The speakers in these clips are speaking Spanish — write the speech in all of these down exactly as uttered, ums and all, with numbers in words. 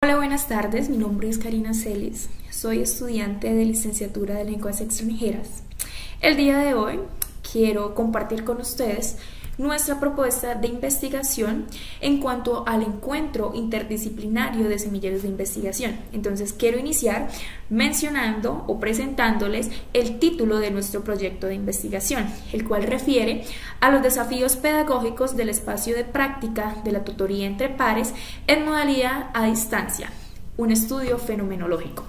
Hola, buenas tardes. Mi nombre es Karina Celis. Soy estudiante de licenciatura de lenguas extranjeras. El día de hoy quiero compartir con ustedes nuestra propuesta de investigación en cuanto al encuentro interdisciplinario de semilleros de investigación. Entonces quiero iniciar mencionando o presentándoles el título de nuestro proyecto de investigación, el cual refiere a los desafíos pedagógicos del espacio de práctica de la tutoría entre pares en modalidad a distancia, un estudio fenomenológico.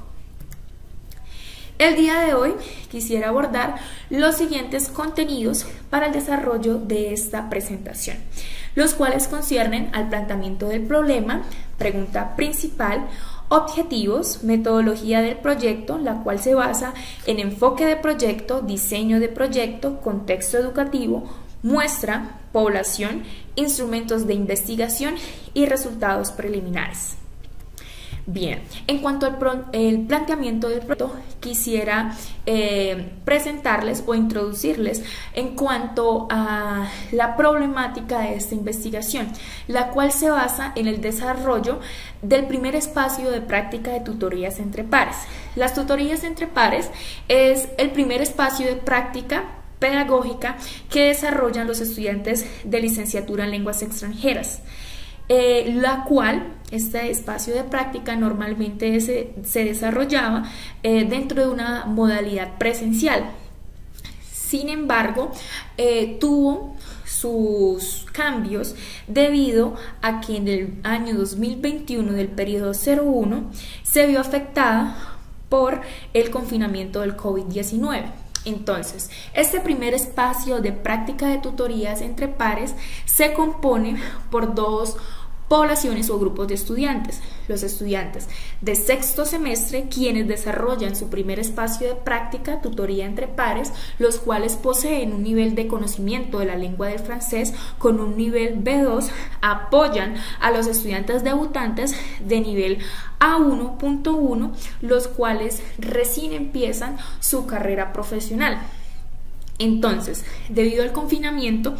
El día de hoy quisiera abordar los siguientes contenidos para el desarrollo de esta presentación, los cuales conciernen al planteamiento del problema, pregunta principal, objetivos, metodología del proyecto, la cual se basa en enfoque de proyecto, diseño de proyecto, contexto educativo, muestra, población, instrumentos de investigación y resultados preliminares. Bien, en cuanto al pro, el planteamiento del proyecto, quisiera eh, presentarles o introducirles en cuanto a la problemática de esta investigación, la cual se basa en el desarrollo del primer espacio de práctica de tutorías entre pares. Las tutorías entre pares es el primer espacio de práctica pedagógica que desarrollan los estudiantes de licenciatura en lenguas extranjeras. Eh, la cual, este espacio de práctica normalmente se, se desarrollaba eh, dentro de una modalidad presencial. Sin embargo, eh, tuvo sus cambios debido a que en el año dos mil veintiuno del periodo cero uno se vio afectada por el confinamiento del COVID diecinueve. Entonces, este primer espacio de práctica de tutorías entre pares se compone por dos poblaciones o grupos de estudiantes. Los estudiantes de sexto semestre, quienes desarrollan su primer espacio de práctica, tutoría entre pares, los cuales poseen un nivel de conocimiento de la lengua del francés con un nivel B dos, apoyan a los estudiantes debutantes de nivel A uno punto uno, los cuales recién empiezan su carrera profesional. Entonces, debido al confinamiento,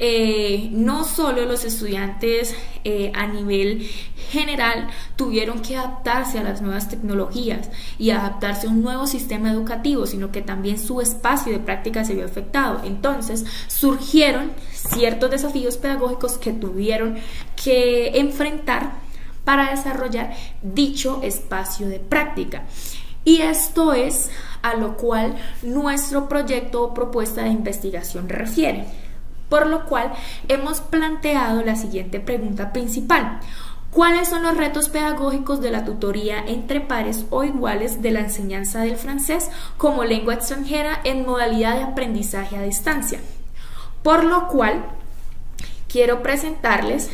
eh, no solo los estudiantes eh, a nivel general tuvieron que adaptarse a las nuevas tecnologías y adaptarse a un nuevo sistema educativo, sino que también su espacio de práctica se vio afectado. Entonces, surgieron ciertos desafíos pedagógicos que tuvieron que enfrentar para desarrollar dicho espacio de práctica. Y esto es a lo cual nuestro proyecto o propuesta de investigación refiere, por lo cual hemos planteado la siguiente pregunta principal: ¿cuáles son los retos pedagógicos de la tutoría entre pares o iguales de la enseñanza del francés como lengua extranjera en modalidad de aprendizaje a distancia? Por lo cual quiero presentarles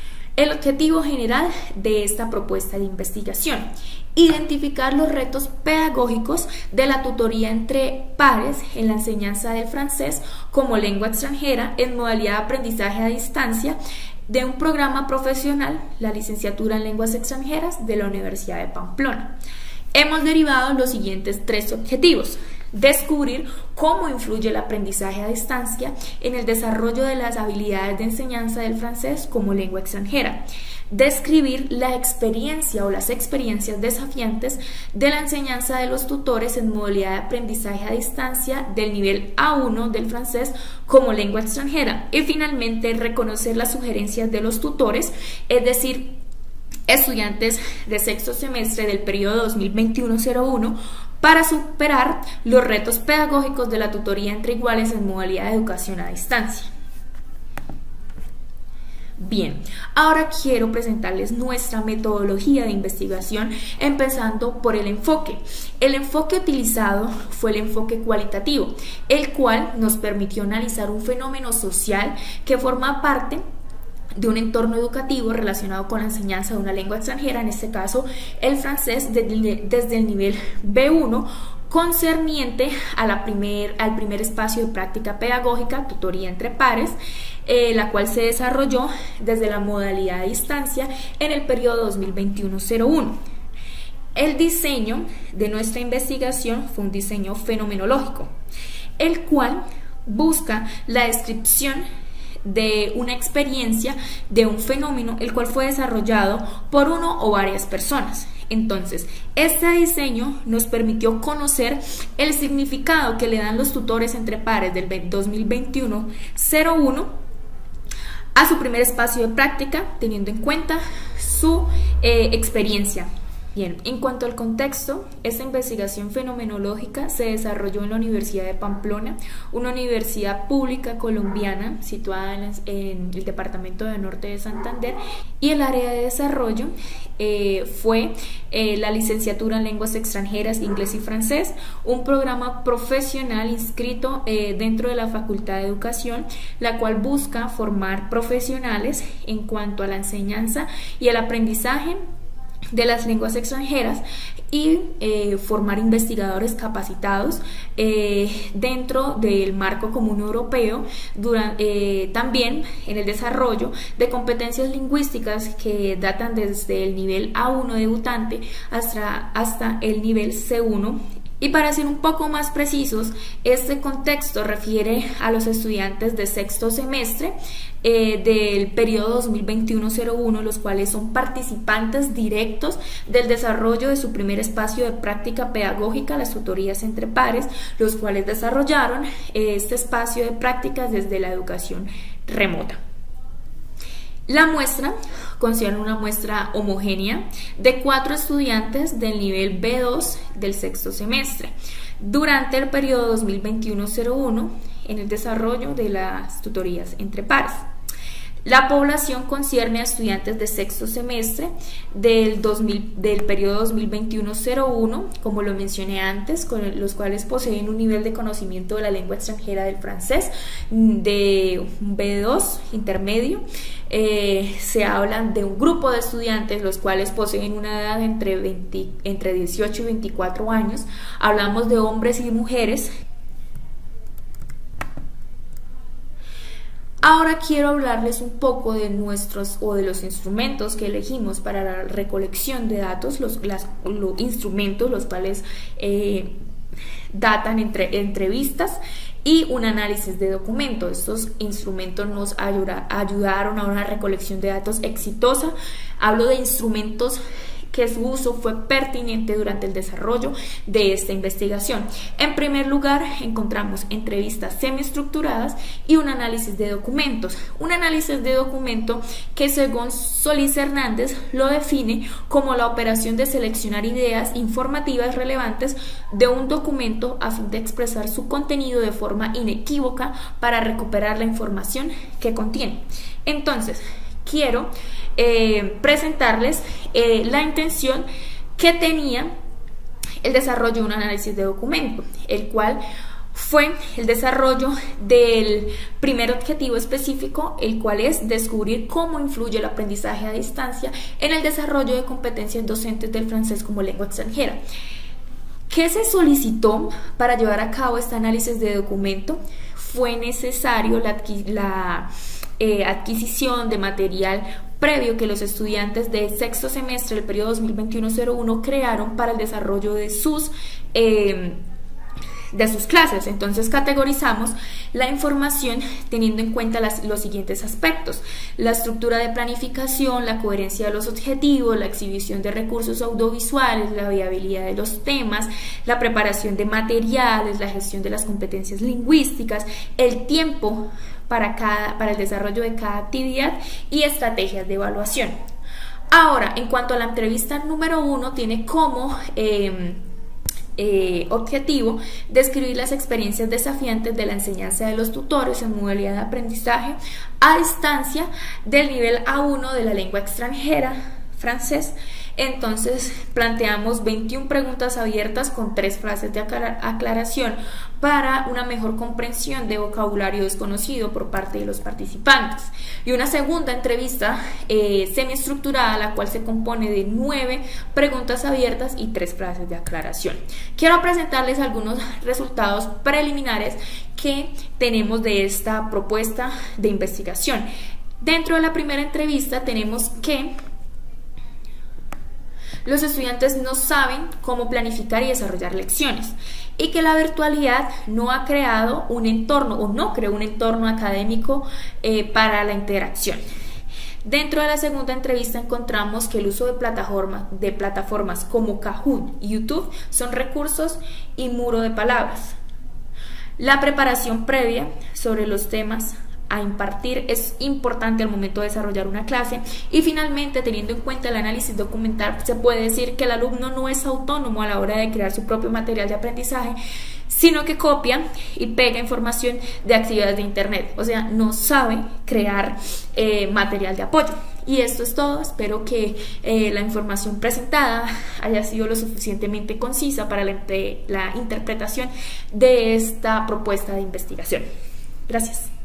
el objetivo general de esta propuesta de investigación: identificar los retos pedagógicos de la tutoría entre pares en la enseñanza del francés como lengua extranjera en modalidad de aprendizaje a distancia de un programa profesional, la licenciatura en lenguas extranjeras de la Universidad de Pamplona. Hemos derivado los siguientes tres objetivos: descubrir cómo influye el aprendizaje a distancia en el desarrollo de las habilidades de enseñanza del francés como lengua extranjera, describir la experiencia o las experiencias desafiantes de la enseñanza de los tutores en modalidad de aprendizaje a distancia del nivel A uno del francés como lengua extranjera, y finalmente reconocer las sugerencias de los tutores, es decir, estudiantes de sexto semestre del periodo dos mil veintiuno cero uno, para superar los retos pedagógicos de la tutoría entre iguales en modalidad de educación a distancia. Bien, ahora quiero presentarles nuestra metodología de investigación, empezando por el enfoque. El enfoque utilizado fue el enfoque cualitativo, el cual nos permitió analizar un fenómeno social que forma parte de un entorno educativo relacionado con la enseñanza de una lengua extranjera, en este caso el francés, desde el nivel B uno, concerniente a la primer, al primer espacio de práctica pedagógica, tutoría entre pares, eh, la cual se desarrolló desde la modalidad de distancia en el periodo dos mil veintiuno cero uno. El diseño de nuestra investigación fue un diseño fenomenológico, el cual busca la descripción de una experiencia de un fenómeno el cual fue desarrollado por uno o varias personas. Entonces, este diseño nos permitió conocer el significado que le dan los tutores entre pares del dos mil veintiuno cero uno a su primer espacio de práctica, teniendo en cuenta su eh, experiencia. Bien, en cuanto al contexto, esta investigación fenomenológica se desarrolló en la Universidad de Pamplona, una universidad pública colombiana situada en, en el departamento de Norte de Santander, y el área de desarrollo eh, fue eh, la licenciatura en lenguas extranjeras, inglés y francés, un programa profesional inscrito eh, dentro de la Facultad de Educación, la cual busca formar profesionales en cuanto a la enseñanza y el aprendizaje de las lenguas extranjeras y eh, formar investigadores capacitados eh, dentro del marco común europeo, durante, eh, también en el desarrollo de competencias lingüísticas que datan desde el nivel A uno debutante hasta, hasta el nivel C uno. Y para ser un poco más precisos, este contexto refiere a los estudiantes de sexto semestre eh, del periodo dos mil veintiuno cero uno, los cuales son participantes directos del desarrollo de su primer espacio de práctica pedagógica, las tutorías entre pares, los cuales desarrollaron eh, este espacio de prácticas desde la educación remota. La muestra considera una muestra homogénea de cuatro estudiantes del nivel B dos del sexto semestre durante el periodo dos mil veintiuno cero uno en el desarrollo de las tutorías entre pares. La población concierne a estudiantes de sexto semestre del, dos mil, del periodo dos mil veintiuno cero uno, como lo mencioné antes, con los cuales poseen un nivel de conocimiento de la lengua extranjera del francés de B dos intermedio. Eh, se hablan de un grupo de estudiantes los cuales poseen una edad entre, veinte, entre dieciocho y veinticuatro años. Hablamos de hombres y mujeres. Ahora quiero hablarles un poco de nuestros o de los instrumentos que elegimos para la recolección de datos, los, las, los instrumentos los cuales eh, datan entre entrevistas y un análisis de documentos. Estos instrumentos nos ayuda, ayudaron a una recolección de datos exitosa. Hablo de instrumentos que su uso fue pertinente durante el desarrollo de esta investigación. En primer lugar, encontramos entrevistas semiestructuradas y un análisis de documentos. Un análisis de documento que, según Solís Hernández, lo define como la operación de seleccionar ideas informativas relevantes de un documento a fin de expresar su contenido de forma inequívoca para recuperar la información que contiene. Entonces, quiero eh, presentarles eh, la intención que tenía el desarrollo de un análisis de documento, el cual fue el desarrollo del primer objetivo específico, el cual es descubrir cómo influye el aprendizaje a distancia en el desarrollo de competencias docentes del francés como lengua extranjera. ¿Qué se solicitó para llevar a cabo este análisis de documento? Fue necesario la, la eh, adquisición de material previo que los estudiantes de sexto semestre del periodo dos mil veintiuno cero uno crearon para el desarrollo de sus eh, de sus clases. Entonces categorizamos la información teniendo en cuenta las, los siguientes aspectos: la estructura de planificación, la coherencia de los objetivos, la exhibición de recursos audiovisuales, la viabilidad de los temas, la preparación de materiales, la gestión de las competencias lingüísticas, el tiempo para, cada, para el desarrollo de cada actividad y estrategias de evaluación. Ahora, en cuanto a la entrevista número uno, tiene como eh, Eh, objetivo describir las experiencias desafiantes de la enseñanza de los tutores en modalidad de aprendizaje a distancia del nivel A uno de la lengua extranjera, francés. Entonces planteamos veintiuna preguntas abiertas con tres frases de aclaración para una mejor comprensión de vocabulario desconocido por parte de los participantes, y una segunda entrevista eh, semiestructurada, la cual se compone de nueve preguntas abiertas y tres frases de aclaración. Quiero presentarles algunos resultados preliminares que tenemos de esta propuesta de investigación. Dentro de la primera entrevista tenemos que los estudiantes no saben cómo planificar y desarrollar lecciones y que la virtualidad no ha creado un entorno o no creó un entorno académico eh, para la interacción. Dentro de la segunda entrevista encontramos que el uso de plataformas, de plataformas como Kahoot y YouTube son recursos y muro de palabras. La preparación previa sobre los temas a impartir es importante al momento de desarrollar una clase, y finalmente, teniendo en cuenta el análisis documental, se puede decir que el alumno no es autónomo a la hora de crear su propio material de aprendizaje, sino que copia y pega información de actividades de internet, o sea, no sabe crear eh, material de apoyo. Y esto es todo. Espero que eh, la información presentada haya sido lo suficientemente concisa para la, la interpretación de esta propuesta de investigación. Gracias.